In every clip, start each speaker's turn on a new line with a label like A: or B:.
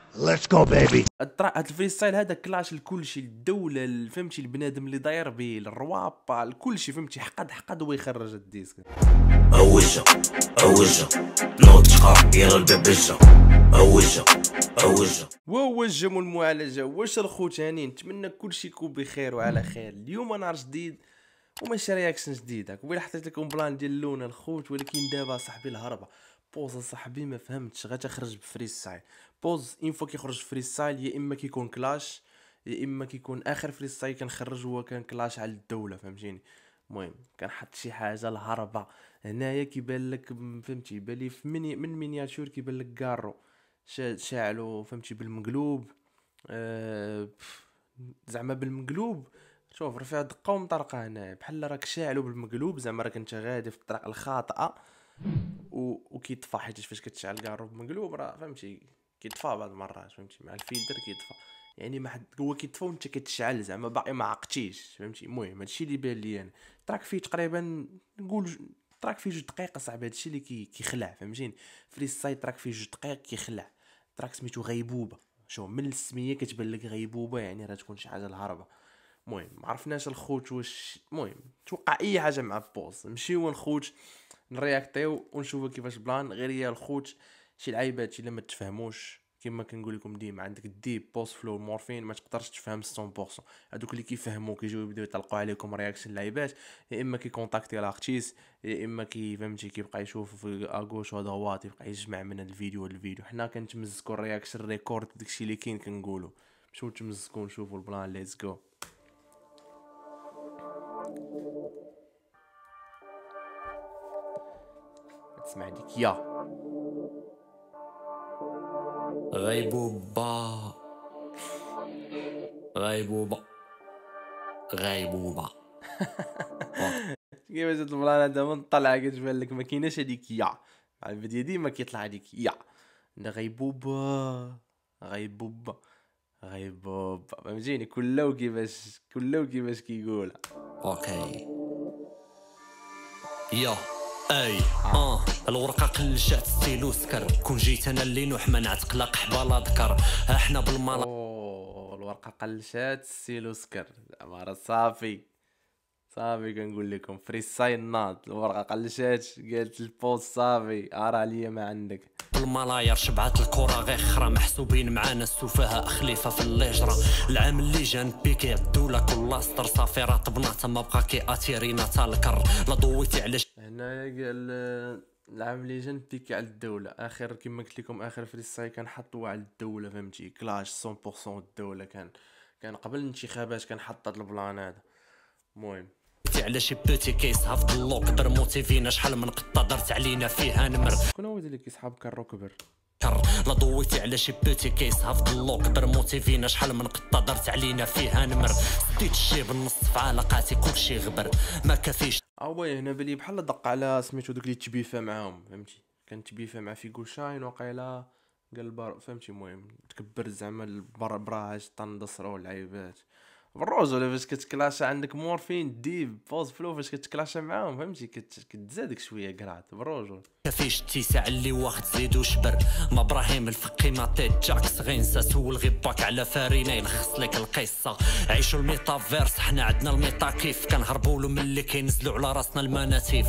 A: Let's go baby.
B: هاد الفريستايل هذا كلاش لكلشي، الدوله فهمتي، البنادم اللي داير به، الروابط، لكلشي فهمتي، حقد هو يخرج الديسك.
C: اوجه نوض شقا يلا البابجه اوجه
B: ووجه المعالجه. واش الخوت هاني، نتمنى كلشي يكون بخير وعلى خير. اليوم نهار جديد وماشي رياكشن جديد. قبيله حطيت لكم بلان ديال اللون الخوت، ولكن دابا صاحبي الهربه بوز صاحبي ما فهمتش، غا تخرج بفريستايل. بوز انفو كيخرج فريستايل يا اما كيكون كلاش يا اما كيكون اخر فريستايل كنخرج هو كان كلاش على الدوله، فهمتيني. المهم كنحط شي حاجه الهربه هنايا، كيبان لك فهمتي، يبان لي من مينياتور كيبان لك كارو شاعلو فهمتي بالمقلوب. زعما بالمقلوب. شوف راه فيها دقه ومطرقه هنا، بحال راك شاعلو بالمقلوب، زعما راك انت غادي في الطريق الخاطئه وكيطفى، حيت فاش كتشعل كارو بالمقلوب راه فهمتي كيطفى بعض المرات، فهمتي مع الفيلتر كيطفى، يعني ما حد هو كيطفى وانت كتشعل، زعما باقي ما عقتيش، فهمتي. المهم هادشي اللي بان لي انا. تراك فيه تقريبا نقول تراك فيه 2 دقائق صاحبي، هادشي اللي كيخلع، فهمتيني. فريستايل تراك فيه 2 دقائق كيخلع. تراك سميتو غيبوبه. شوف من السميه كتبان لك غيبوبه، يعني راه تكون شي حاجه الهربه. المهم ما عرفناش الخوت واش، المهم توقع اي حاجه مع بوز، نمشيو الخوت نرياكتيو ونشوفوا كيفاش بلان. غير يا الخوت شي لعيبات الا ما تفهموش، كما كنقول لكم ديما، عندك الديب بوست فلو مورفين ما تقدرش تفهم 100%. هذوك اللي كيفهموا كيجيو يبداو يطلقوا عليكم رياكشن لعيبات، يا اما كيكونتاكتي لاختيس، يا اما فهمتي كيبقى يشوف في اغوش ودغوات، يبقى يجمع من الفيديو للفيديو. حنا كنتمزكوا الرياكشن ريكورد داكشي اللي كاين كنقولوا. مشيو تمزكوا نشوفوا البلان. ليتس جو. تسمع ديك يا
C: غيبوبه غيبوبه
B: كيفاش هاد البلان هذا من طلع كتبان لك ما كايناش هذيك يا مع الفيديو، ديما كيطلع هذيك يا دا غيبوبه فهمتيني. كله كيفاش كيقولها.
C: اوكي يا اي الورقه قلشات ستيلو سكر، كون جيت انا اللي نوح ما نعتقلق حباله ذكر، احنا بالمال
B: الورقه قلشات السيلو سكر، زعما راه صافي كنقول لكم فريستايل ناض. الورقه قلشات قالت البوست صافي ارى عليا ما عندك.
C: بالملاير شبعات الكره غير خرا، محسوبين معانا السفهاء خليفه في الليجره، العام اللي جان بيكي الدوله كل سطر صافي راه طبنات ما بقى كي اتيرينا تا الكر، لا ضويتي على
B: هنا قال العام اللي جا بيكي على الدوله. اخر كما قلت لكم اخر فريستايل كنحطوا على الدوله، فهمتي كلاش 100% الدوله. كان قبل الانتخابات كنحط هذا البلان هذا. المهم
C: على شي بوتي كيس هاف اللو كبر موتيفينا، شحال من قطه درت علينا فيها نمر،
B: شكون هو اللي كيسحاب كارو كبر
C: لا ضويتي على شي بوتي كيس هاف اللو كبر موتيفينا، شحال من قطه درت علينا فيها نمر، سديت الشي بالنص في علاقاتي كلشي غبر ما كافيش.
B: وي هنا بلي بحال دق على سميتو دوك اللي تبيفا معاهم، فهمتي كان تبيفا مع فيغو شاين وقيلا قال فهمتي. المهم تكبر زعما البراهاج طندصرو اللعيبات بالرجل فاش كتكلاشا عندك مورفين ديب بوز فلو، فاش كتكلاشا معاهم فهمتي كتزادك شويه كرات بالرجل.
C: كافيش التيسع اللي واخد زيدو شبر، ما ابراهيم الفقي ما تيت جاكس غينسا، سول غيباك على فارينا يلخص لك القصه، عيشوا الميتافيرس حنا عندنا الميتا كيف، كنهربوا له ملي كينزلوا على راسنا المناتيف.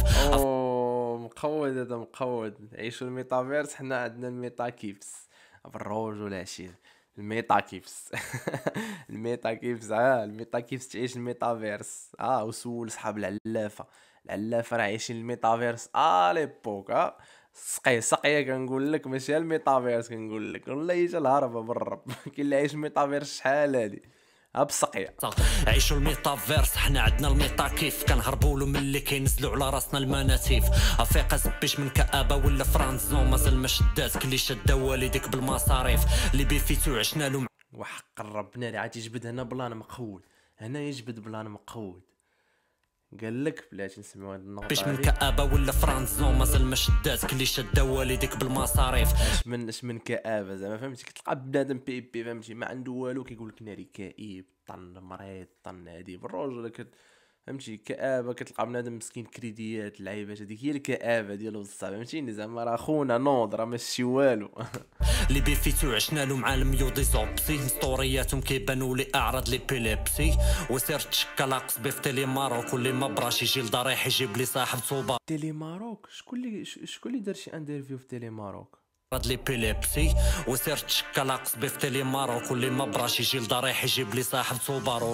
B: مقود هذا مقود. عيشوا الميتافيرس حنا عندنا الميتا كيفس بالرجل عشير الميتا كيفس الميتا كيفس الميتا كيفس تعيش الميتافيرس وسول صحاب العلافه راه عايشين الميتافيرس ليبوك سقيه كنقول لك، ماشي الميتافيرس كنقول لك والله حتى الهربه بالرب كاين اللي عايش الميتافيرس شحال هادي بسقيه.
C: عيشوا الميتافيرس حنا عندنا الميتا كيف، كنهربوا له ملي كينزلوا على راسنا المناتيف، افيقا زبيش من كآبه ولا فرانزون مازال ما شداتك اللي شدا والديك بالمصاريف، اللي بيفيتو عشنا له
B: وحق ربنا اللي عاد يجبد هنا بلان مقود، هنا يجبد بلان مقود. قال لك بلاتي نسمعوا هاد النقطه
C: بيش من كآبه ولا فرانزون مازال ما شداتك اللي شدا والديك بالمصاريف.
B: اش من كآبه زعما فهمتي، كتلقى بنادم بي فهمتي ما عنده والو كيقول لك ناري كئيب طن مريض طن هادي بالرجل فهمتي كآبه، كتلقى بنادم مسكين كريديات اللعيبات هذيك هي الكآبه ديالو بصح، فهمتيني زعما راه خونا نوض راه ماشي والو.
C: اللي بيفيتو عشنا له مع الميو دي زوبسي، ستورياتهم كيبانوا لي اعراض ليبيليبسي، وسير تشكى لاقص بي في تيلي ماروك، واللي ما براش يجي لداري يجيب لي صاحب صوبه.
B: تيلي ماروك شكون اللي دار شي انترفيو في تيلي ماروك؟
C: راد ليبيليبسي وسير تشكى لاقص بي في تيلي ماروك، واللي ما براش يجي لداري يجيب لي صاحب صوباروك.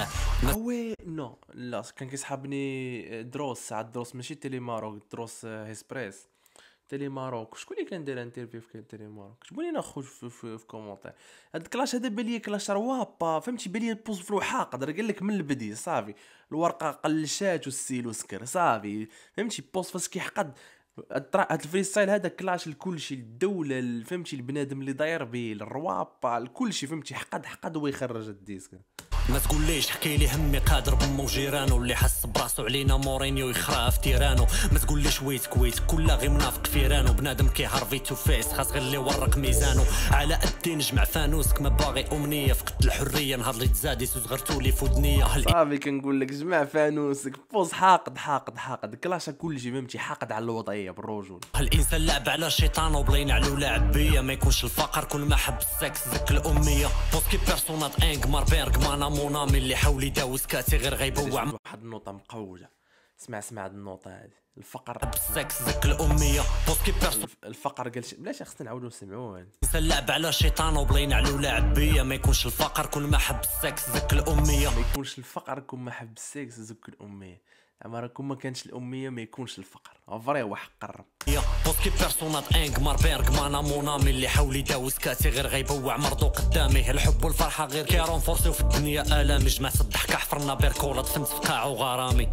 B: وي نو لا كان كيسحبني دروس، ساعات دروس ماشي تيلي ماروك، دروس هيسبريس. تيلي ماروك شكون اللي كان داير انترفيو في تيلي ماروك؟ جيبوا لينا خوت في كومونتير. هاد الكلاش هذا بان ليا كلاش روابا، فهمتي بان ليا البوز فلو حاقد، راه قال لك من البدي صافي الورقه قلشات والسيلو سكر صافي، فهمتي بوز فاش كيحقد. هاد الفريستايل هذا كلاش لكلشي، الدوله فهمتي البنادم اللي داير بيه الروابا لكلشي، فهمتي حقد هو يخرج الديسك.
C: ما تقوليش حكي لي همي قادر بمو جيرانو، اللي حس براسو علينا مورينيو يخرا في تيرانو. ما تقوليش ويت كويت كلها غير منافق فيرانو، بنادم كيهار فيتو فيس خاص غير اللي ورق ميزانو. على قدي نجمع فانوسك ما باغي امنيه، فقدت الحريه نهار اللي تزادي صغرتو لي فودنيه.
B: صافي كنقول لك جمع فانوسك بوز حاقد كلاش كلشي، فهمتي حاقد على الوضعيه بالرجول.
C: الانسان لعب على شيطان وبلين على لاعب بيا، ما يكونش الفقر كل ما حب السكس زك الاميه. بوسكي بيرسونات انغمار بيرغ مانا مونامي، اللي حاول يداوس كاتي غير غيبوع.
B: واحد النوطه مقوجه، اسمع هاد النوطه هذه. الفقر
C: السكس زك الاميه. بوسكي بيرسون
B: الفقر قال شي بلاش خصنا نعاودو نسمعوه.
C: الانسان لعب على شيطان وبلين على لاعب بيا، ما يكونش الفقر كل ما حب السكس زك الاميه.
B: ما يكونش الفقر كون ما حب السكس زك الاميه، اما راه كون ما كانش الاميه ما يكونش الفقر، فري هو حق الرب.
C: بوسكي بيرسونات انغمار بيرغ مانا مونامي، اللي حاول يداوس كاتي غير غيبوع مرضو قدامي. الحب والفرحه غير كيرونفورسيو في الدنيا الامي، جمعت الضحكه حفرنا بيركولا دفنت في قاع وغرامي.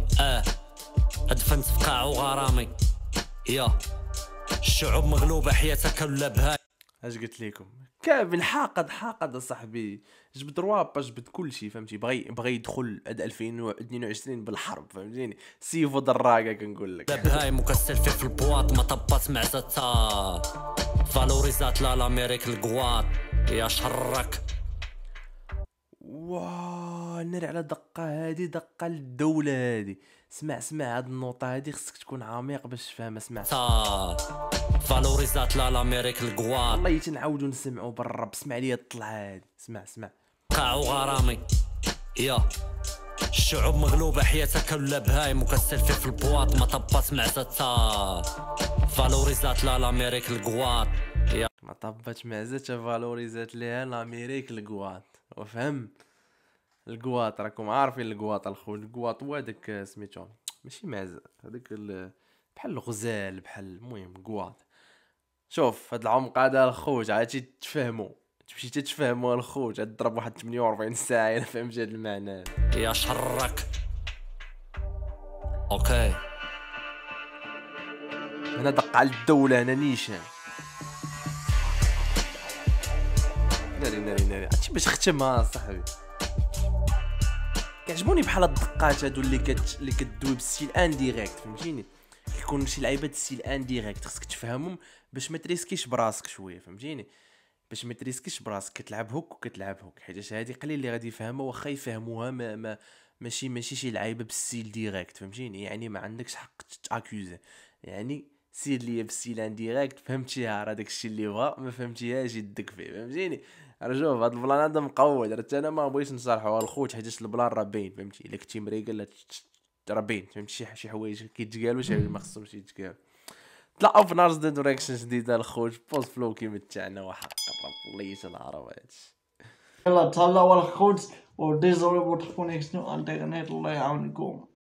C: دفنت في قاع وغرامي. الشعوب مغلوبه حياتها كلها بهاي.
B: اش قلت لكم كامل حاقد اصاحبي، جبد روابا جبد كلشي، فهمتي بغى يدخل 2022 بالحرب، فهمتيني سيفو دراقه كنقول لك.
C: بهاي مكسل في البواط ما طبات معزتها، فالوريزات لا لامريك القواط يا شرك.
B: واه نري على دقه هادي، دقه للدوله هادي. اسمع هاد النوطه هادي خصك تكون عميق باش تفهمها. اسمع
C: فالوريزات لا لامريك القواط،
B: والله تنعاودو نسمعو بالرب. اسمع ليا الطلعه هادي، اسمع
C: قاع وغرامي. الشعوب مغلوبة حياتها كلها بهاي مكسل في البواط ما طبات معزتها، فالوريزات لا لامريك القواط
B: ما طبات معزتها، فالوريزات ليها لامريك القواط. وفهم القواط راكم عارفين القواط الخو، القواط هو داك سميتو ماشي معز هذاك بحال الغزال بحال المهم قواط. شوف هاد العمق هذا الخوت عاد تفهموا، تمشي تتفهموا الخوت، تضرب واحد 48 ساعه الا فهمت هاد المعنى
C: يا شرك. اوكي
B: هنا دق على الدوله، هنا نيشان ناري هادشي باش ختمها صاحبي. كيعجبوني بحال الدقات هادو اللي كدوي بالسيل انديريكت، فهمتيني كيكون شي لعيبه السيل انديريكت خصك تفهمهم باش ما تريسكيش براسك شويه، فهمتيني باش ما تريسكيش براسك. كتلعب هوك حيت هادي قليل اللي غادي يفهمها، واخا يفهموها ماشي شي لعيبه بالسيل ديريكت، فهمتيني يعني ما عندكش حق تاكوزي. يعني سير ليا بالسيل انديريكت، فهمتيها راه داكشي اللي بغا، ما فهمتيهاش يدك فيه، فهمتيني. راه شوف هاد البلان هذا مقود، راه انا ما بغيتش نصالحو الخوت حيت البلان راه باين، فهمتي الا كنتي مريقل راه باين، فهمتي شي حوايج كيتقالوا شي حوايج ما خصهمش يتقالوا. طلعوا في نارز دايركشن جديده الخوت بوست فلو كيما تاعنا وحق الرب والله العرب هادشي.
A: يلا تهلاو الخوت وديزولي بوت كونيكسيون انترنت، الله يعاونكم.